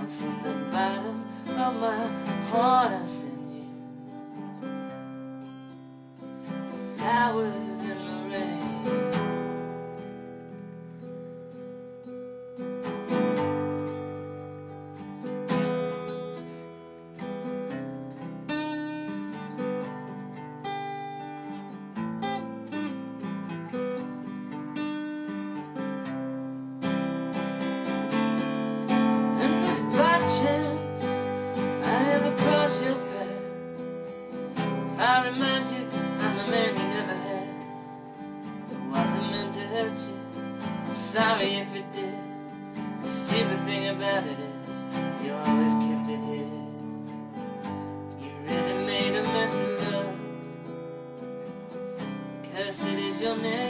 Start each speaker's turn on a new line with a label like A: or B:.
A: down from the bottom of my heart I send you flowers in the rain. I remind you, I'm the man you never had. It wasn't meant to hurt you, I'm sorry if it did. The stupid thing about it is, you always kept it hid. You really made a mess of love. Cursed is your name.